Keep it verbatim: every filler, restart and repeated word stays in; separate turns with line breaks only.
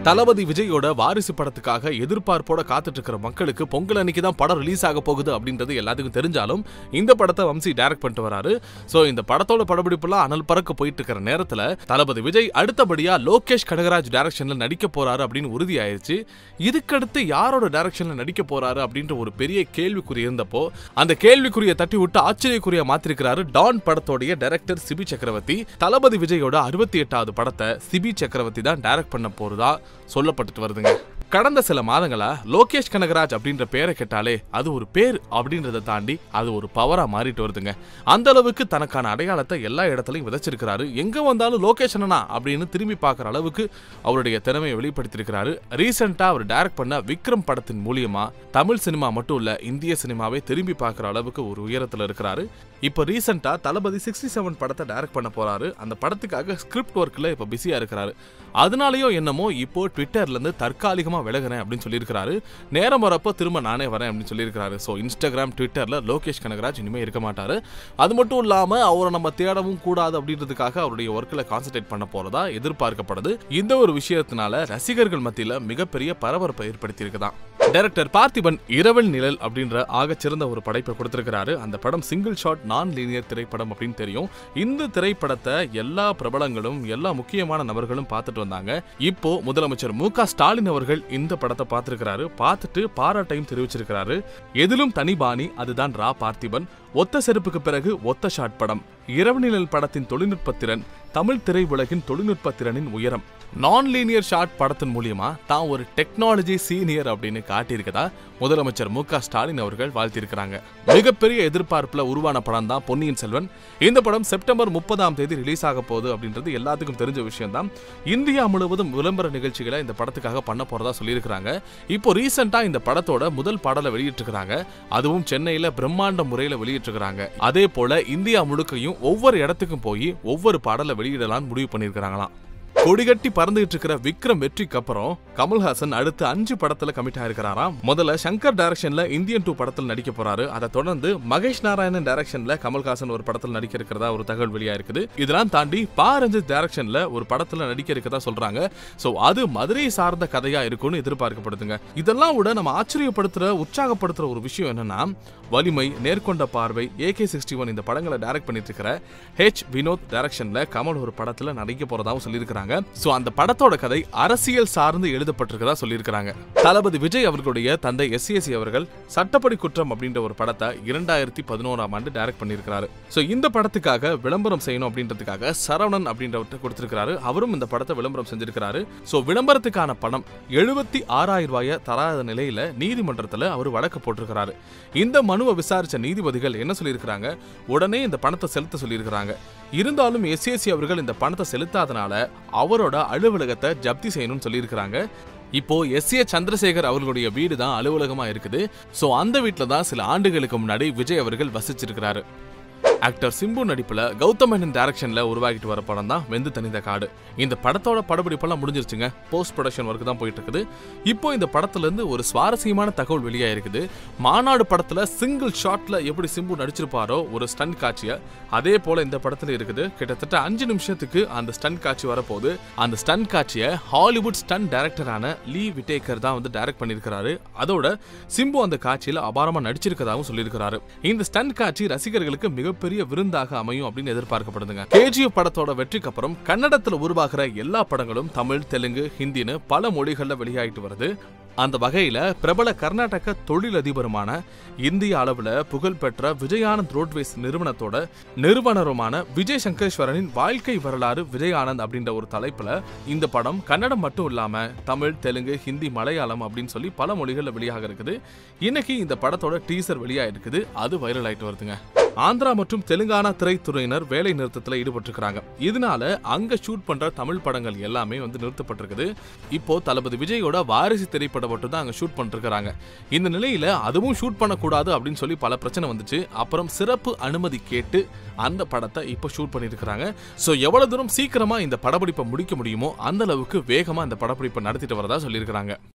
தளபதி விஜயோட வாரிசு படத்துக்காக எதிர்பார்ப்போட காத்துட்டு இருக்கிற மக்களுக்கு பொங்கல் அன்னைக்கு தான் படம் ரிலீஸ் ஆக போகுது அப்படின்றது எல்லாத்துக்கும் தெரிஞ்சாலும் இந்த படத்தை வம்சி டைரக்ட் பண்ணிட்டு வராரு. சோ இந்த படத்தோட படப்பிடிப்புலாம் அனல் பறக்க போயிட்டு இருக்கிற நேரத்துல தளபதி விஜய் அடுத்தபடியா லோகேஷ் கனகராஜ் டைரக்ஷன்ல நடிக்க போறாரு அப்படின்னு உறுதி ஆயிருச்சு. இதுக்கடுத்து யாரோட டைரக்ஷன்ல நடிக்க போறாரு அப்படின்ற ஒரு பெரிய கேள்விக்குறி இருந்தப்போ அந்த கேள்விக்குரிய தட்டி விட்டு ஆச்சரியக்குரிய மாத்திருக்கிறாரு டான் படத்தோடைய டைரக்டர் சிபி சக்கரவர்த்தி. தளபதி விஜயோட அறுபத்தி எட்டாவது படத்தை சிபி சக்கரவர்த்தி தான் டைரக்ட் பண்ண போறதா சொல்லப்பட்டு வருதுங்க. கடந்த சில மாதங்களா லோகேஷ் கனகராஜ் அப்படின்ற பேரை கேட்டாலே அது ஒரு பேர் அப்படின்றத தாண்டி அது ஒரு பவரா மாறிட்டு வருதுங்க. அந்த அளவுக்கு தனக்கான அடையாளத்தை எல்லா இடத்துலையும் விதைச்சிருக்கிறாரு. எங்க வந்தாலும் லோகேஷ் அண்ணா அப்படின்னு திரும்பி பார்க்குற அளவுக்கு அவருடைய திறமையை வெளிப்படுத்தியிருக்கிறாரு. ரீசெண்டா அவர் டைரக்ட் பண்ண விக்ரம் படத்தின் மூலியமா தமிழ் சினிமா மட்டும் இல்ல இந்திய சினிமாவை திரும்பி பார்க்குற அளவுக்கு ஒரு உயரத்துல இருக்கிறாரு. இப்போ ரீசெண்டா தளபதி சிக்ஸ்டி செவன் படத்தை டைரக்ட் பண்ண போறாரு. அந்த படத்துக்காக ஸ்கிரிப்ட் ஒர்க்ல இப்ப பிஸியா இருக்கிறாரு. அதனாலயோ என்னமோ இப்போ ட்விட்டர்ல இருந்து தற்காலிகமா விலகிறேன் அப்படின்னு சொல்லியிருக்காரு. நேரம் வரப்போ திரும்ப நானே வரேன் அப்படின்னு சொல்லியிருக்காரு. ஸோ இன்ஸ்டாகிராம் ட்விட்டர்ல லோகேஷ் கனகராஜ் இனிமே இருக்க மாட்டாரு. அது மட்டும் இல்லாம அவரை நம்ம தேடவும் கூடாது அப்படின்றதுக்காக அவருடைய ஒர்க்கில் கான்சென்ட்ரேட் பண்ண போறதா எதிர்பார்க்கப்படுது. இந்த ஒரு விஷயத்தினால ரசிகர்கள் மத்தியில மிகப்பெரிய பரபரப்பை ஏற்படுத்தி இருக்குதான். டைரக்டர் பார்த்திபன் இரவல் நிழல் அப்படின்ற ஆகச்சிறந்த ஒரு படைப்பை கொடுத்திருக்கிறாரு. அந்த படம் சிங்கிள் ஷாட் நான் லீனியர் திரைப்படம் அப்படின்னு தெரியும். இந்த திரைப்படத்தை எல்லா பிரபலங்களும் எல்லா முக்கியமான நபர்களும் பார்த்துட்டு வந்தாங்க. இப்போ முதலமைச்சர் மு க ஸ்டாலின் அவர்கள் இந்த படத்தை பார்த்திருக்கிறாரு. பார்த்துட்டு பாராட்டையும் தெரிவிச்சிருக்கிறாரு. எதிலும் தனிபாணி அதுதான் ரா பார்த்திபன். ஒத்த செருப்புக்கு பிறகு ஒத்த ஷாட் படம். இரவு நிழல் படத்தின் தொழில்நுட்ப திறன் தமிழ் திரை உலகின் தொழில்நுட்ப திறனின் உயரம். நான் லீனியர் ஷாட் படத்தின் மூலியமா தான் ஒரு டெக்னாலஜி சீனியர் அப்படின்னு காட்டியிருக்கதா முதலமைச்சர் மு க ஸ்டாலின் அவர்கள் வாழ்த்திருக்கிறாங்க. மிகப்பெரிய எதிர்பார்ப்புல உருவான படம் தான் பொன்னியின் செல்வன். இந்த படம் செப்டம்பர் முப்பதாம் தேதி ரிலீஸ் ஆக போகுது அப்படின்றது எல்லாத்துக்கும் தெரிஞ்ச விஷயம் தான். இந்தியா முழுவதும் விளம்பர நிகழ்ச்சிகளை இந்த படத்துக்காக பண்ண போறதா சொல்லியிருக்கிறாங்க. இப்போ ரீசெண்டா இந்த படத்தோட முதல் பாடலை வெளியிட்டிருக்கிறாங்க. அதுவும் சென்னையில பிரம்மாண்ட முறையில வெளியிட்டிருக்கிறாங்க. அதே போல இந்தியா முழுக்கையும் ஒவ்வொரு இடத்துக்கும் போய் ஒவ்வொரு பாடலை வெளியிடலாம்னு முடிவு பண்ணியிருக்கிறாங்களாம். கொடிகட்டி பறந்துகிட்டு இருக்கிற விக்ரம் வெற்றிக்கு அப்புறம் கமல்ஹாசன் அடுத்து அஞ்சு படத்துல கமிட் ஆயிருக்கிறாராம். முதல்ல சங்கர் டைரக்ஷன்ல இந்தியன் டூ படத்தில் நடிக்க போறாரு. அதை தொடர்ந்து மகேஷ் நாராயணன் டைரக்ஷன்ல கமல்ஹாசன் ஒரு படத்தில் நடிக்க இருக்கிறதா ஒரு தகவல் வெளியா இருக்குது. இதெல்லாம் தாண்டி பா ரஞ்சித் டைரக்ஷன்ல ஒரு படத்துல நடிக்க இருக்கிறதா சொல்றாங்க. சோ அது மதுரை சார்ந்த கதையா இருக்கும்னு எதிர்பார்க்கப்படுதுங்க. இதெல்லாம் விட நம்ம ஆச்சரியப்படுத்துற உற்சாகப்படுத்துற ஒரு விஷயம் என்னன்னா வலிமை, நேர்கொண்ட பார்வை, ஏ கே சிக்ஸ்டி ஒன் இந்த படங்களை டைரக்ட் பண்ணிட்டு இருக்கிற ஹெச் வினோத் டைரக்ஷன்ல கமல் ஒரு படத்துல நடிக்க போறதாவும் சொல்லியிருக்கிறாங்க. சோ அந்த படத்தோட கதை அரசியல் சார்ந்து எழுதப்பட்டிருக்கிறதா சொல்லியிருக்கிறாங்க. தளபதி விஜய் அவர்களுடைய தந்தை எஸ் எஸ் அவர்கள் சட்டப்படி குற்றம் அப்படின்ற ஒரு படத்தை இரண்டாயிரத்தி பதினோராம் ஆண்டு டைரக்ட் பண்ணியிருக்கிறாரு. சோ இந்த படத்துக்காக விளம்பரம் செய்யணும் அப்படின்றதுக்காக சரவணன் அப்படின்றவற்றை கொடுத்திருக்கிறாரு. அவரும் இந்த படத்தை விளம்பரம் செஞ்சிருக்கிறாரு. சோ விளம்பரத்துக்கான பணம் எழுபத்தி ஆறாயிரம் ரூபாயை தராத நிலையில நீதிமன்றத்தில் அவர் வழக்கு போட்டிருக்கிறாரு. இந்த மனுவை விசாரிச்ச நீதிபதிகள் என்ன சொல்லியிருக்கிறாங்க, உடனே இந்த பணத்தை செலுத்த சொல்லியிருக்கிறாங்க. இருந்தாலும் எஸ் எஸ் அவர்கள் இந்த பணத்தை செலுத்தாதனால அவரோட அலுவலகத்தை ஜப்தி செய்யணும்னு சொல்லியிருக்கிறாங்க. இப்போ எஸ் ஏ சந்திரசேகர் அவர்களுடைய வீடு தான் அலுவலகமா இருக்குது. சோ அந்த வீட்டுல தான் சில ஆண்டுகளுக்கு முன்னாடி விஜய் அவர்கள் வசிச்சிருக்கிறாரு. ஆக்டர் சிம்பு நடிப்புல கௌதம் மேனன் டைரக்ஷன்ல உருவாகிட்டு வர படம் தான் வெந்து தனிந்த காடு. இந்த படத்தோட படப்பிடிப்பெல்லாம் முடிஞ்சிருச்சுங்க. போஸ்ட் ப்ரொடக்ஷன் ஒர்க் தான் போயிட்டு இருக்குது. இப்போ இந்த படத்துல இருந்து ஒரு சுவாரஸ்யமான தகவல் வெளியா இருக்குது. மாநாடு படத்துல சிங்கிள் ஷாட்ல எப்படி சிம்பு நடிச்சிருப்பாரோ ஒரு ஸ்டண்ட் காட்சிய அதே போல இந்த படத்துல இருக்குது. கிட்டத்தட்ட அஞ்சு நிமிஷத்துக்கு அந்த ஸ்டண்ட் காட்சி வரப்போகுது. அந்த ஸ்டண்ட் காட்சியை ஹாலிவுட் ஸ்டண்ட் டைரக்டரான லீ விட்டேக்கர் தான் வந்து டைரக்ட் பண்ணியிருக்கிறாரு. அதோட சிம்பு அந்த காட்சியில அபாரமா நடிச்சிருக்கதாகவும் சொல்லியிருக்கிறாரு. இந்த ஸ்டண்ட் காட்சி ரசிகர்களுக்கு மிகப்பெரிய விருந்தாக அமையும் அப்படின்னு எதிர்பார்க்கப்படுதுங்க. கேஜிஎஃப் படத்தோட வெற்றிக்கு அப்புறம் கன்னடத்துல உருவாகிற எல்லா படங்களும் தமிழ், தெலுங்கு, ஹிந்தின்னு பல மொழிகள்ல வெளியாயிட்டு வருது. அந்த வகையில பிரபல கர்நாடக தொழிலதிபருமான இந்திய அளவுல புகழ்பெற்ற விஜயானந்த் ரோட்வேஸ் நிறுவனத்தோட நிறுவனருமான விஜய் சங்கரேஸ்வரனின் வாழ்க்கை வரலாறு விஜயானந்த் அப்படின்ற ஒரு தலைப்புல இந்த படம் கன்னடம் மட்டும் இல்லாம தமிழ், தெலுங்கு, ஹிந்தி, மலையாளம் அப்படின்னு சொல்லி பல மொழிகள்ல வெளியாக இருக்குது. இன்னைக்கு இந்த படத்தோட டீசர் வெளியா இருக்குது. அது வைரல் ஆயிட்டு வருதுங்க. ஆந்திரா மற்றும் தெலுங்கானா திரைத்துறையினர் வேலை நிறுத்தத்தில் ஈடுபட்டிருக்கிறாங்க. இதனால அங்க ஷூட் பண்ற தமிழ் படங்கள் எல்லாமே வந்து நிறுத்தப்பட்டிருக்குது. இப்போ தளபதி விஜயோட வாரிசு திரைப்படம் மட்டும் தான் அங்க ஷூட் பண்ணிருக்காங்க. இந்த நிலையில அதுவும் ஷூட் பண்ணக்கூடாது அப்படின்னு சொல்லி பல பிரச்சனை வந்துச்சு. அப்புறம் சிறப்பு அனுமதி கேட்டு அந்த படத்தை இப்போ ஷூட் பண்ணிருக்காங்க. சோ எவ்வளவு தூரம் சீக்கிரமா இந்த படப்பிடிப்பை முடிக்க முடியுமோ அந்த அளவுக்கு வேகமா இந்த படப்பிடிப்பை நடத்திட்டு வரதா சொல்லியிருக்காங்க.